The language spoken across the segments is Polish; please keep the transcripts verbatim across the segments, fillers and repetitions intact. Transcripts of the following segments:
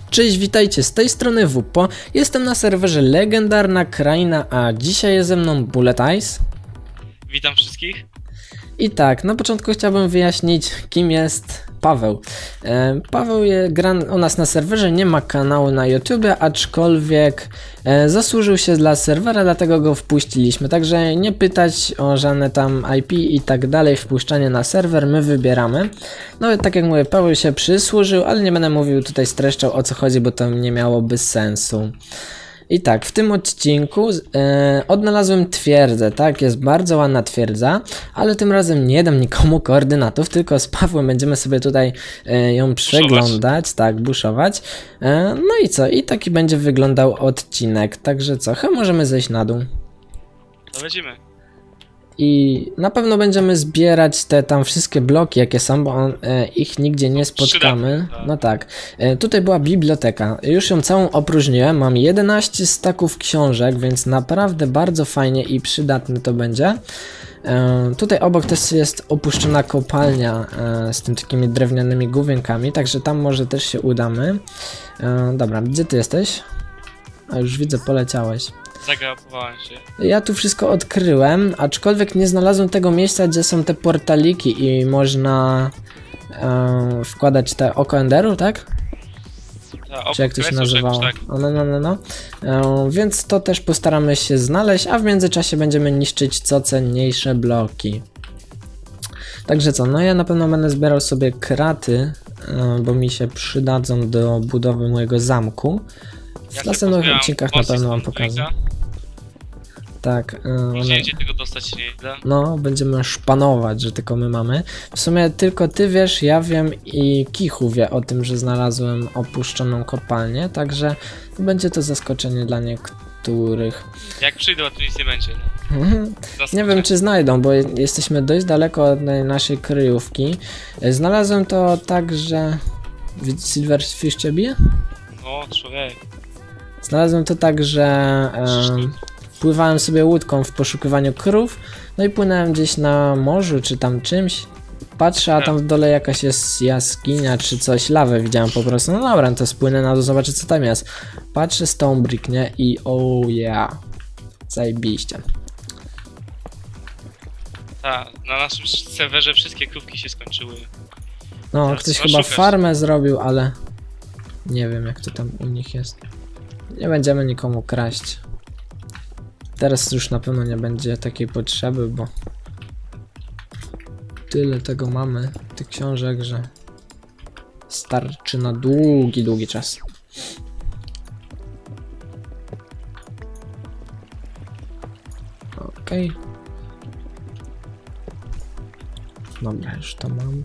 Cześć, witajcie, z tej strony Wupo. Jestem na serwerze Legendarna Kraina, a dzisiaj jest ze mną Bullet Ice. Witam wszystkich. I tak, na początku chciałbym wyjaśnić, kim jest Paweł. E, Paweł je, gra u nas na serwerze, nie ma kanału na YouTubie, aczkolwiek e, zasłużył się dla serwera, dlatego go wpuściliśmy. Także nie pytać o żadne tam I P i tak dalej, wpuszczanie na serwer, my wybieramy. No tak jak mówię, Paweł się przysłużył, ale nie będę mówił tutaj, streszczał, o co chodzi, bo to nie miałoby sensu. I tak, w tym odcinku e, odnalazłem twierdzę, tak, jest bardzo ładna twierdza, ale tym razem nie dam nikomu koordynatów, tylko z Pawłem będziemy sobie tutaj e, ją przeglądać, buszować. tak, buszować. E, no i co, i taki będzie wyglądał odcinek, także co, chyba możemy zejść na dół. To lecimy. I na pewno będziemy zbierać te tam wszystkie bloki, jakie są, bo on, e, ich nigdzie nie spotkamy. No tak. E, tutaj była biblioteka. Już ją całą opróżniłem. Mam jedenaście staków książek, więc naprawdę bardzo fajnie i przydatne to będzie. E, tutaj obok też jest opuszczona kopalnia e, z tym takimi drewnianymi główienkami, także tam może też się udamy. E, dobra, gdzie ty jesteś? A już widzę, poleciałeś. Zagapowałem się. Ja tu wszystko odkryłem, aczkolwiek nie znalazłem tego miejsca, gdzie są te portaliki i można e, wkładać te oko enderu, tak? Ta, Czy jak to się nazywało? Tak. No, no, no, no. no. E, więc to też postaramy się znaleźć, a w międzyczasie będziemy niszczyć co cenniejsze bloki. Także co, no ja na pewno będę zbierał sobie kraty, e, bo mi się przydadzą do budowy mojego zamku. W Ja następnych odcinkach na pewno wam pokażę. Tak. Yy, one... Gdzie tego dostać się nie da. No, będziemy szpanować, że tylko my mamy. W sumie tylko ty wiesz, ja wiem i Kichu wie o tym, że znalazłem opuszczoną kopalnię, także będzie to zaskoczenie dla niektórych. Jak przyjdą, to nic nie będzie. No. Nie wiem, czy znajdą, bo jesteśmy dość daleko od naszej kryjówki. Znalazłem to tak, że... Silverfish cię bije? O, człowiek. Znalazłem to tak, że e, pływałem sobie łódką w poszukiwaniu krów, no i płynąłem gdzieś na morzu czy tam czymś. Patrzę, a tam w dole jakaś jest jaskinia czy coś, lawę widziałem po prostu. No dobra, to spłynę na dół, zobaczę co tam jest. Patrzę, stone brick, nie? I oh yeah, zajebiście. Tak, na naszym serwerze wszystkie krówki się skończyły. No, teraz ktoś chyba chyba szukasz. farmę zrobił, ale nie wiem jak to tam u nich jest. Nie będziemy nikomu kraść. Teraz już na pewno nie będzie takiej potrzeby, bo tyle tego mamy, tych książek, że starczy na długi, długi czas. Okej. Okay. Dobra, już to mam.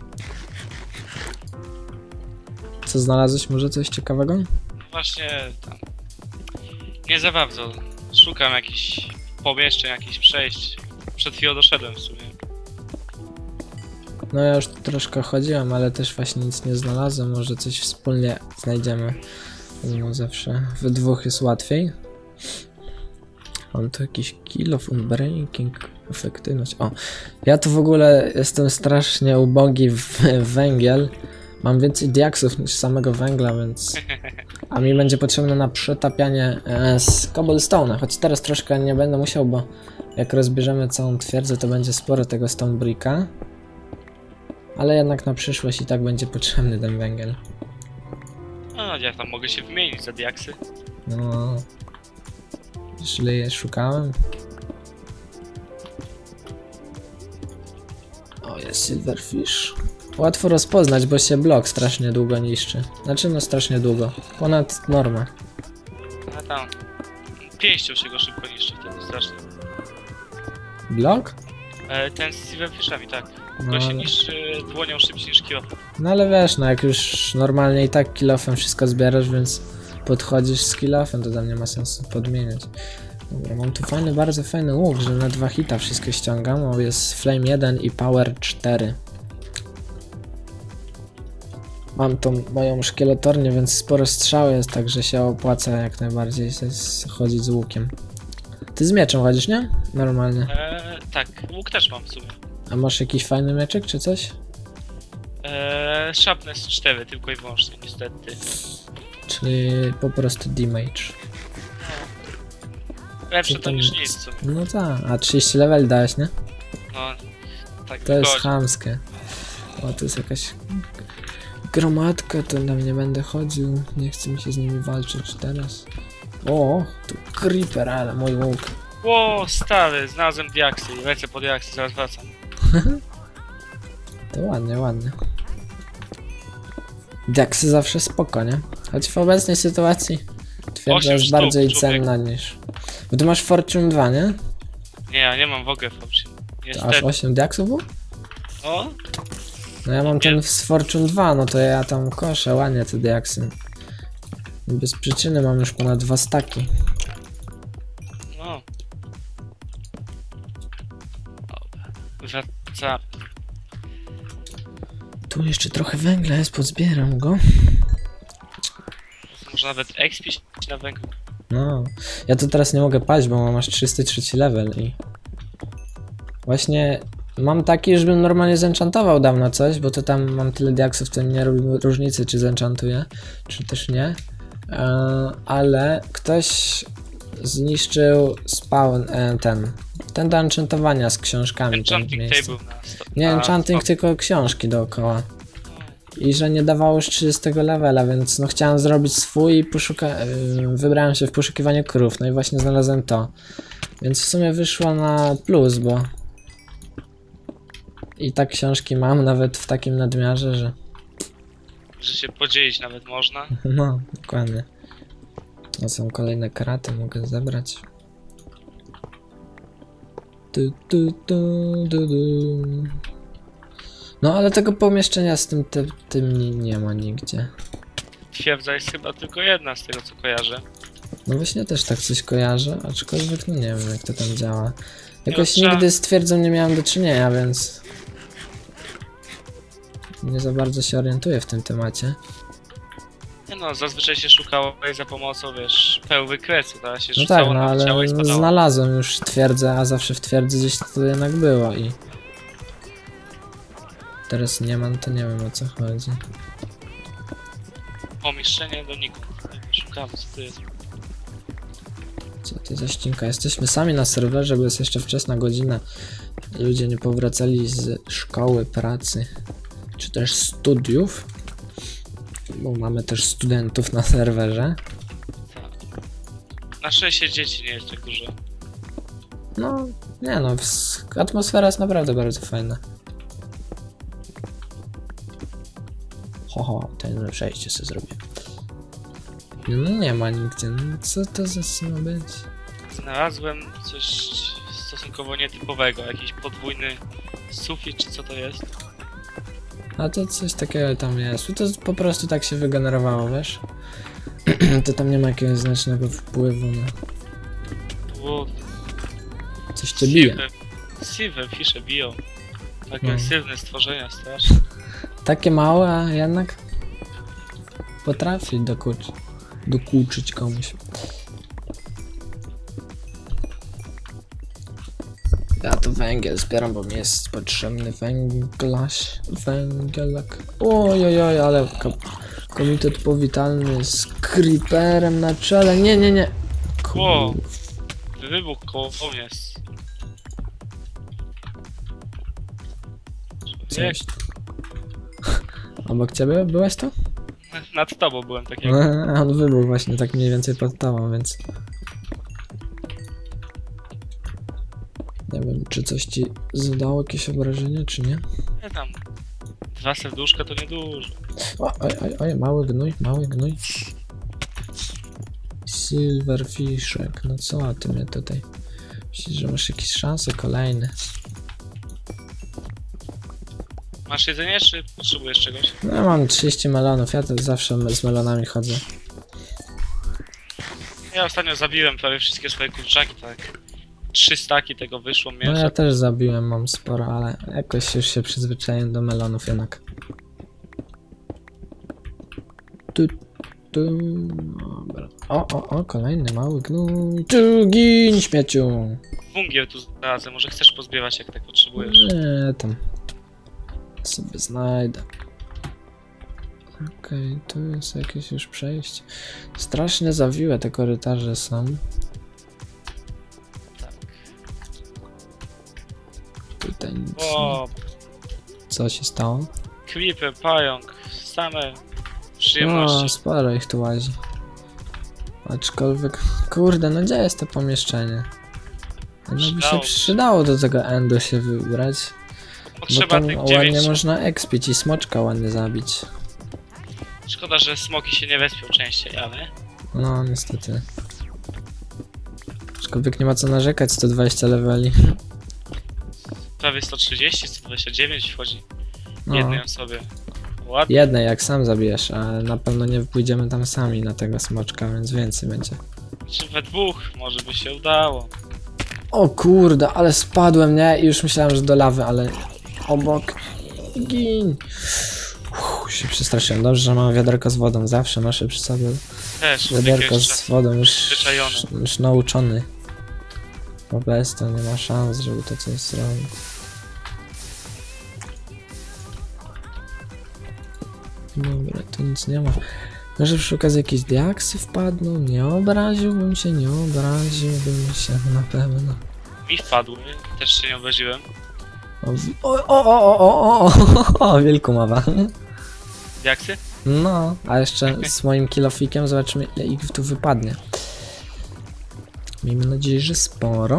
Co znalazłeś? Może coś ciekawego? Właśnie tam. Nie za bardzo. Szukam jakichś pomieszczeń, jakichś przejść. Przed chwilą doszedłem w sumie. No ja już troszkę chodziłem, ale też właśnie nic nie znalazłem. Może coś wspólnie znajdziemy. No zawsze we dwóch jest łatwiej. Mam tu jakiś kill of unbreaking, efektywność. O, ja tu w ogóle jestem strasznie ubogi w węgiel. Mam więcej diaksów niż samego węgla, więc... A mi będzie potrzebne na przetapianie e, z cobblestone'a, choć teraz troszkę nie będę musiał, bo jak rozbierzemy całą twierdzę, to będzie sporo tego stone bricka. Ale jednak na przyszłość i tak będzie potrzebny ten węgiel. A, ja tam mogę się wymienić za diaksy. No... Jeśli je szukałem. O, jest silverfish. Łatwo rozpoznać, bo się blok strasznie długo niszczy. Znaczy no strasznie długo. Ponad normę. A tam. Pięścią się go szybko niszczy wtedy strasznie. Blok? E, ten z silverfishami, tak. No, Go się ale... niszczy dłonią szybciej niż kilofem. No ale wiesz, no jak już normalnie i tak kilofem wszystko zbierasz, więc podchodzisz z kilofem, to tam nie ma sensu podmieniać. Dobra, mam tu fajny, bardzo fajny łuk, że na dwa hita wszystko ściągam. O, jest flame jeden i power cztery. Mam tą moją szkieletornię, więc sporo strzał jest, także się opłaca jak najbardziej chodzić z łukiem. Ty z mieczem chodzisz, nie? Normalnie. Eee, tak, łuk też mam w sumie. A masz jakiś fajny mieczek czy coś? Eee, Sharpness cztery tylko i wyłącznie, niestety. czyli po prostu damage. Lepsze Co to tam niż jest? nic, co? No tak, a trzydzieści level dałeś, nie? No, tak To jest wychodzi. chamskie. O, to jest jakaś gromadka, to na mnie będę chodził. Nie chce mi się z nimi walczyć teraz. O, tu creeper, ale mój łuk. Ło, stary, znalazłem diaksy i lecę po diaksy, zaraz wracam. To ładnie, ładnie. Diaksy zawsze spoko, nie? Choć w obecnej sytuacji twierdza Osiem jest sztuk, bardziej człowiek. cenna niż... Bo ty masz Fortune dwa, nie? Nie, ja nie mam w ogóle Fortune. To aż Niestety. osiem diaksów było? O, No ja mam ten z Fortune dwa, no to ja tam koszę ładnie te diaksy. Bez przyczyny mam już ponad dwa staki. no. Dobra, wracam. Tu jeszcze trochę węgla jest, pozbieram go. Może nawet expić na węglu. No, ja tu teraz nie mogę paść, bo mam aż trzysta trzeci level i... Właśnie mam taki, żebym normalnie zenchantował dawno coś, bo to tam mam tyle diaksów, to nie robi różnicy, czy zenchantuję, czy też nie. Eee, ale ktoś zniszczył spawn, e, ten, ten do enchantowania z książkami. ten Enchanting miejsce. table na sto. Nie na enchanting, sto- tylko książki dookoła. I że nie dawało już trzydziestego levela, więc no chciałem zrobić swój i poszuka... Yy, wybrałem się w poszukiwanie krów, no i właśnie znalazłem to. Więc w sumie wyszło na plus, bo... I tak książki mam nawet w takim nadmiarze, że... Że się podzielić nawet można. No, dokładnie. To są kolejne kraty, mogę zebrać. Tu, tu, tu, tu, tu. No ale tego pomieszczenia z tym, te, tym nie, nie ma nigdzie. Twierdza jest chyba tylko jedna z tego co kojarzę. No właśnie też tak coś kojarzę, aczkolwiek no nie wiem jak to tam działa. Jakoś trzeba- nigdy z twierdzą nie miałem do czynienia, więc... Nie za bardzo się orientuję w tym temacie. Nie no, zazwyczaj się szukało za pomocą, wiesz, pełwy kresu, teraz się No rzucało tak, no na ciało ale i spadało. znalazłem już twierdzę, a zawsze w twierdzy gdzieś to jednak było i... Teraz nie mam, to nie wiem o co chodzi. Pomieszczenie do nikąd. Szukamy, co to jest. Co to za ścinka? Jesteśmy sami na serwerze, bo jest jeszcze wczesna godzina. Ludzie nie powracali z szkoły, pracy, czy też studiów. Bo mamy też studentów na serwerze. Tak. Na szczęście dzieci nie jest tak dużo. No, nie no, w- atmosfera jest naprawdę bardzo fajna. Ho, ho, ten przejście sobie zrobię. No nie ma nigdzie, no co to za ma być? Znalazłem coś stosunkowo nietypowego, jakiś podwójny sufit, czy co to jest? A to coś takiego tam jest, to po prostu tak się wygenerowało, wiesz? To tam nie ma jakiegoś znacznego wpływu na... Było Coś cię bije. siwe fisze biją. No. Agresywne stworzenia, straszne. Takie małe, a jednak potrafi dokucz, dokuczyć komuś. Ja to węgiel zbieram, bo mi jest potrzebny węglarz, węgielek. Ojojoj, ale ko komitet powitalny z creeperem na czele. Nie, nie, nie. Wow. Kur- Wybuch koło mnie. Coś. Obok ciebie byłeś to? Nad tobą byłem takiego. A on wybuchł właśnie tak mniej więcej pod tobą, więc... Nie wiem, czy coś ci zadało jakieś obrażenie, czy nie? Nie tam. Dwa serduszka to niedużo. O, oj, oj, oj, mały gnój, mały gnój. Silverfishek, no co ty mnie tutaj... Myślisz, że masz jakieś szanse kolejne? Masz jedzenie, czy potrzebujesz czegoś? No ja mam trzydzieści melonów, ja to zawsze z melonami chodzę. Ja ostatnio zabiłem prawie wszystkie swoje kurczaki, tak. Trzy staki tego wyszło No mięsa. ja też zabiłem, mam sporo, ale jakoś już się przyzwyczaiłem do melonów jednak. Tu, tu, dobra. O, o, o, kolejny mały gnój. Tu, gin, śmieciu. Wungiel tu znalazłem, może chcesz pozbierać jak tak potrzebujesz. Nie, tam sobie znajdę. Okej, okay, tu jest jakieś już przejście. Strasznie zawiłe te korytarze są. Tak. Tutaj nic O, nie. Co się stało? creeper, pająk, same O, przyjemności. sporo ich tu łazi. Aczkolwiek, kurde, no gdzie jest to pomieszczenie? No by się Przydało. przydało do tego endu się wybrać. Bo Potrzeba tam tych ładnie dziewięć. można expić i smoczka ładnie zabić. Szkoda, że smoki się nie wespią częściej, ale... No, niestety. Aczkolwiek nie ma co narzekać, sto dwadzieścia leveli. Prawie sto trzydzieści, sto dwadzieścia dziewięć wchodzi No, jednej osobie. Ładnie. jednej jak sam zabijesz, ale na pewno nie pójdziemy tam sami na tego smoczka, więc więcej będzie. Czy we dwóch może by się udało. O kurde, ale spadłem, nie? I już myślałem, że do lawy, ale obok. Gin. Uff, się przestraszyłem. Dobrze, że mam wiaderko z wodą. Zawsze noszę przy sobie Też, wiaderko jeszcze z wodą. Już, zwyczajone. już nauczony. Bo bez to nie ma szans, żeby to coś zrobić. Dobra, tu nic nie ma. Może przy okazji jakieś diaksy wpadną? Nie obraziłbym się, nie obraziłbym się na pewno. Mi wpadły, też się nie obraziłem. O, o, o, o, o, o, o, o, wielką mowa. Diaksy? No, a jeszcze z moim kilofikiem zobaczymy, ile ich tu wypadnie. Miejmy nadzieję, że sporo.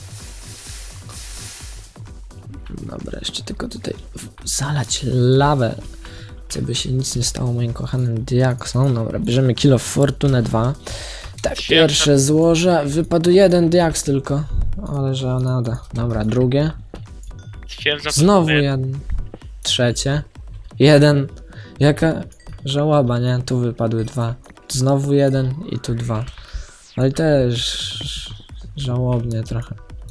Dobra, jeszcze tylko tutaj zalać lawę, co by się nic nie stało moim kochanym diaksom. Dobra, bierzemy kilo Fortune dwa. Tak, pierwsze złożę. Wypadł jeden diaks tylko. Ale że ona da. Dobra, drugie. Twierdza, Znowu to jeden. Trzecie. Jeden. Jaka żałoba, nie? Tu wypadły dwa. Znowu jeden i tu dwa. Ale też żałobnie trochę.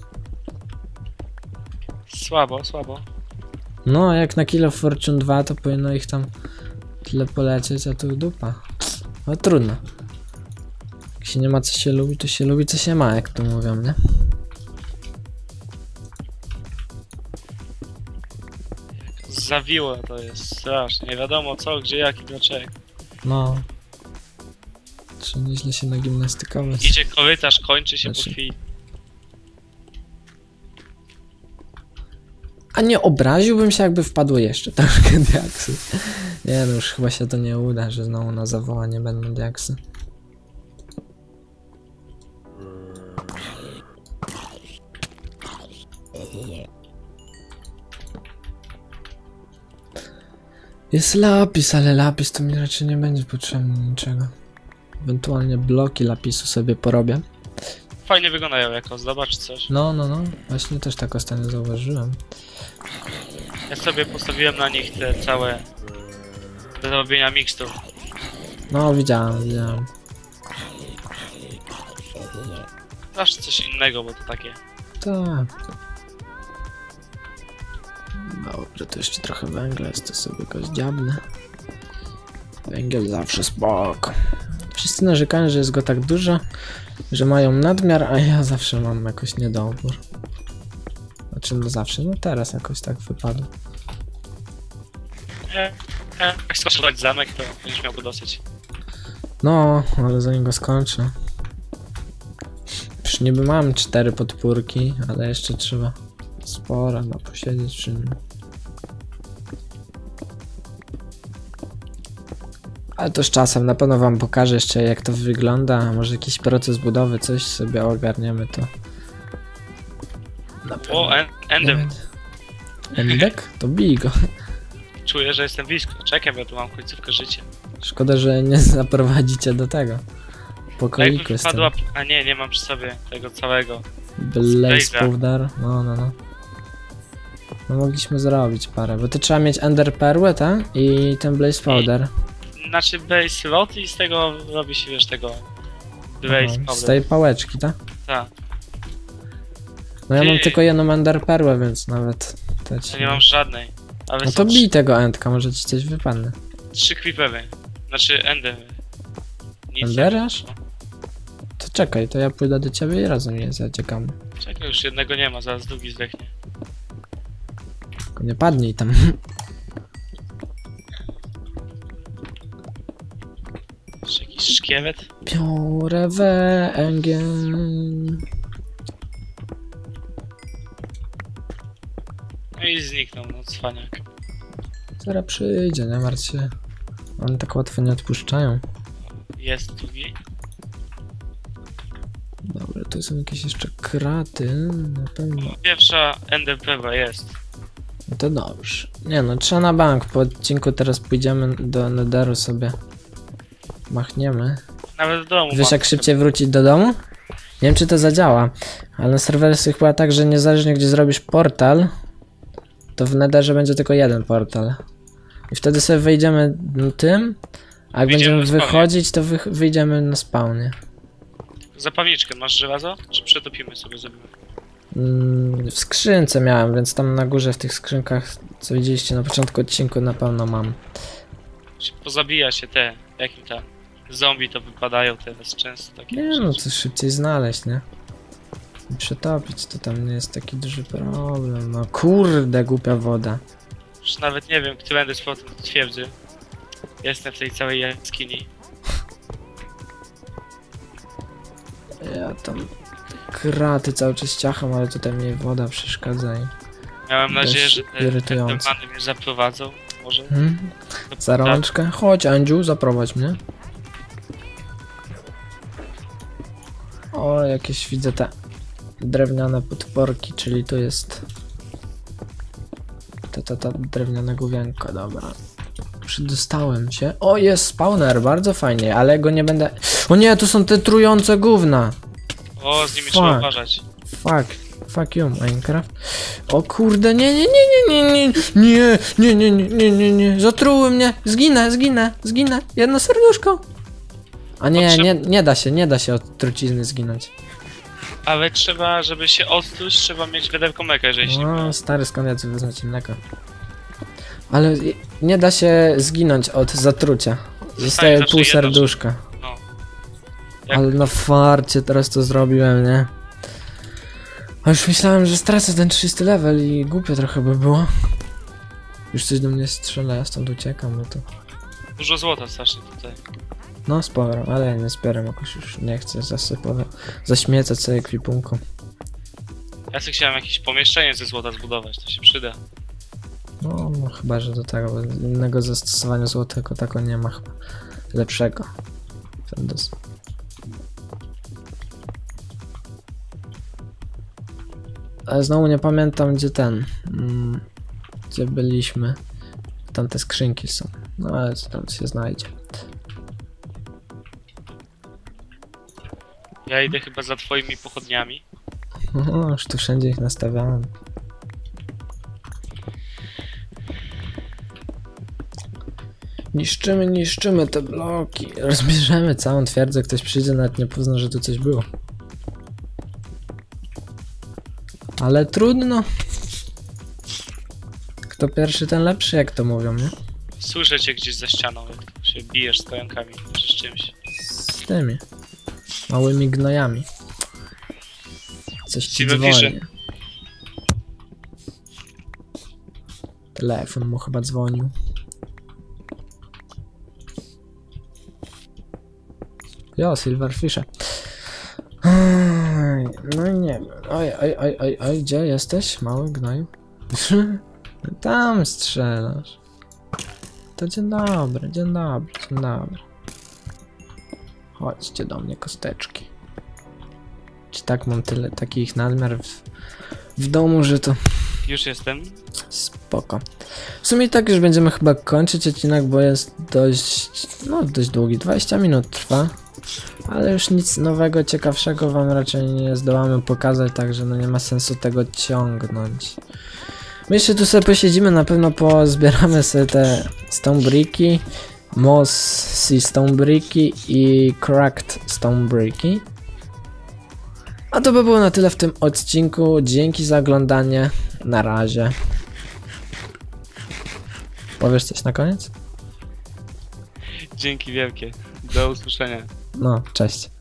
Słabo, słabo. No, jak na kilo Fortune dwa, to powinno ich tam tyle polecieć, a tu dupa. No trudno. Jak się nie ma co się lubi, to się lubi co się ma, jak to mówią, nie? Zawiło to jest strasznie. Nie wiadomo co, gdzie, jak i dlaczego. No. Trzeba nieźle się nagimnastykować. Idzie korytarz, kończy się Znaczy- po chwili. A nie obraziłbym się, jakby wpadło jeszcze troszkę diaksy. Nie no, już chyba się to nie uda, że znowu na zawołanie będą diaksy. Jest lapis, ale lapis to mi raczej nie będzie potrzebny niczego. Ewentualnie bloki lapisu sobie porobię. Fajnie wyglądają jako ozdoba czy coś. No, no, no. Właśnie też tak ostatnio zauważyłem. Ja sobie postawiłem na nich te całe do robienia mikstur. No, widziałem, widziałem. Zawsze coś innego, bo to takie. Tak. Dobrze, to jeszcze trochę węgla jest, to sobie go zdziabnę. Węgiel zawsze spoko. Wszyscy narzekają, że jest go tak dużo, że mają nadmiar, a ja zawsze mam jakoś niedobór. Znaczy no zawsze, no teraz jakoś tak wypadło. E, e, jak skończyć zamek, to będziesz miał go dosyć. No, ale zanim go skończę. Już niby mam cztery podpórki, ale jeszcze trzeba sporo no, posiedzieć przy nim. Ale to z czasem, na pewno wam pokażę jeszcze jak to wygląda, a może jakiś proces budowy, coś sobie ogarniemy to. Na pewno. O, en endem. Endek? To bij go. Czuję, że jestem blisko. Czekaj, bo ja tu mam końcówkę życia. Szkoda, że nie zaprowadzicie do tego A pokoiku jakby z tym. wpadła... A nie, nie mam przy sobie tego całego. Blaze Blaze'a. powder. No, no, no. No mogliśmy zrobić parę, bo to trzeba mieć Ender Perłę, tak? I ten Blaze powder. Znaczy base rot i z tego robi się, wiesz, tego... Blaze Aha, z powder. tej pałeczki, tak? Tak. No ja mam Ty. tylko jedną Ender Perłę, więc nawet... To ci... Ja nie mam żadnej. Ale No są to trzy, bij tego Endka, może ci coś wypadnie. trzy creepery. Znaczy endemy. Nic Enderasz? nie- To czekaj, to ja pójdę do ciebie i razem je zaciekamy. Czekaj, już jednego nie ma, zaraz drugi zdechnie. Tylko nie padnij tam. Szkielet? Biorę węgiel. No i zniknął, no cwaniak. Zaraz przyjdzie, nie martw się. One tak łatwo nie odpuszczają. Jest drugi. Dobra, tu są jakieś jeszcze kraty, na pewno. Pierwsza N D P jest. No to dobrze. Nie no, trzeba na bank. Po odcinku teraz pójdziemy do Netheru sobie. Machniemy. Nawet w domu. Wiesz jak szybciej wrócić do domu? Nie wiem czy to zadziała, ale na serwerze jest chyba tak, że niezależnie gdzie zrobisz portal, to w Netherze będzie tylko jeden portal. I wtedy sobie wyjdziemy tym, a jak Wyjdziemy będziemy na spawnie. wychodzić, to wy wyjdziemy na spawnie. Zapalniczkę masz żelazo? Czy przetopimy sobie zrobimy? Mm, w skrzynce miałem, więc tam na górze w tych skrzynkach, co widzieliście na początku odcinku, na pewno mam. Czy pozabija się te, jakim tam zombie to wypadają teraz często takie Nie no, rzeczy. to szybciej znaleźć, nie? I przetopić, to tam nie jest taki duży problem. No kurde, głupia woda. Już nawet nie wiem, którędy z powrotem do twierdzy. Jestem w tej całej jaskini. Ja tam kraty cały czas ciacham, ale tutaj mi woda przeszkadza i... Miałem Dość nadzieję, że te irytujące. demony mnie zaprowadzą. Może? Hmm? Do Za rączkę? Chodź Andziu, zaprowadź mnie. O, jakieś widzę te drewniane podporki, czyli to jest... Ta, ta, ta drewniana główienko, dobra. Przydostałem się. O, jest spawner, bardzo fajnie, ale go nie będę... O nie, to są te trujące gówna! O, z nimi Fuck. trzeba uważać. Fuck, fuck you Minecraft. O kurde, nie, nie, nie, nie, nie, nie, nie, nie, nie, nie, nie, nie, zatruły mnie, zginę, zginę, zginę, jedno serduszko. A nie, nie, nie da się, nie da się od trucizny zginąć. Ale trzeba, żeby się odtruć, trzeba mieć wiaderko mleka, jeżeli się nie No, mylę. stary, skąd ja tu wezmę ci mleko? Ale nie da się zginąć od zatrucia. Zostaje znaczy pół jedno, serduszka. No. Jak- Ale na farcie teraz to zrobiłem, nie? A już myślałem, że stracę ten trzysty level i głupio trochę by było. Już coś do mnie strzela, ja stąd uciekam, no to... Dużo złota strasznie tutaj. No sporo, ale ja nie zbieram, jakoś już nie chcę zasypować, zaśmiecać sobie ekwipunku. Ja sobie chciałem jakieś pomieszczenie ze złota zbudować, to się przyda. No, no chyba, że do tego, bo innego zastosowania złotego tako nie ma chyba lepszego. Ten dos... Ale znowu nie pamiętam gdzie ten, mm, gdzie byliśmy. Tam te skrzynki są, no ale co tam się znajdzie. Ja idę chyba za twoimi pochodniami. O, już tu wszędzie ich nastawiałem. Niszczymy, niszczymy te bloki. Rozbierzemy całą twierdzę, ktoś przyjdzie, nawet nie pozna, że tu coś było. Ale trudno. Kto pierwszy, ten lepszy, jak to mówią, nie? Słyszę cię gdzieś za ścianą, jak się bijesz z pająkami czy z czymś. Z tymi małymi gnojami. Coś ci Silverfisze. dzwoni. Telefon mu chyba dzwonił. Jo, Silverfisze. Oj, no i nie wiem. Oj, oj, oj, oj, oj, gdzie jesteś, mały gnoju? Tam strzelasz. To dzień dobry, dzień dobry, dzień dobry. Chodźcie do mnie, kosteczki. Czy tak mam tyle takich nadmiar w, w domu, że to Już jestem. spoko. W sumie tak już będziemy chyba kończyć odcinek, bo jest dość, no dość długi, dwadzieścia minut trwa. Ale już nic nowego, ciekawszego wam raczej nie zdołamy pokazać, także no nie ma sensu tego ciągnąć. My jeszcze tu sobie posiedzimy, na pewno pozbieramy sobie te stone bricki, mossy stone bricki i cracked stone bricki. A to by było na tyle w tym odcinku, dzięki za oglądanie, na razie. Powiesz coś na koniec? Dzięki wielkie. Do usłyszenia. No, cześć.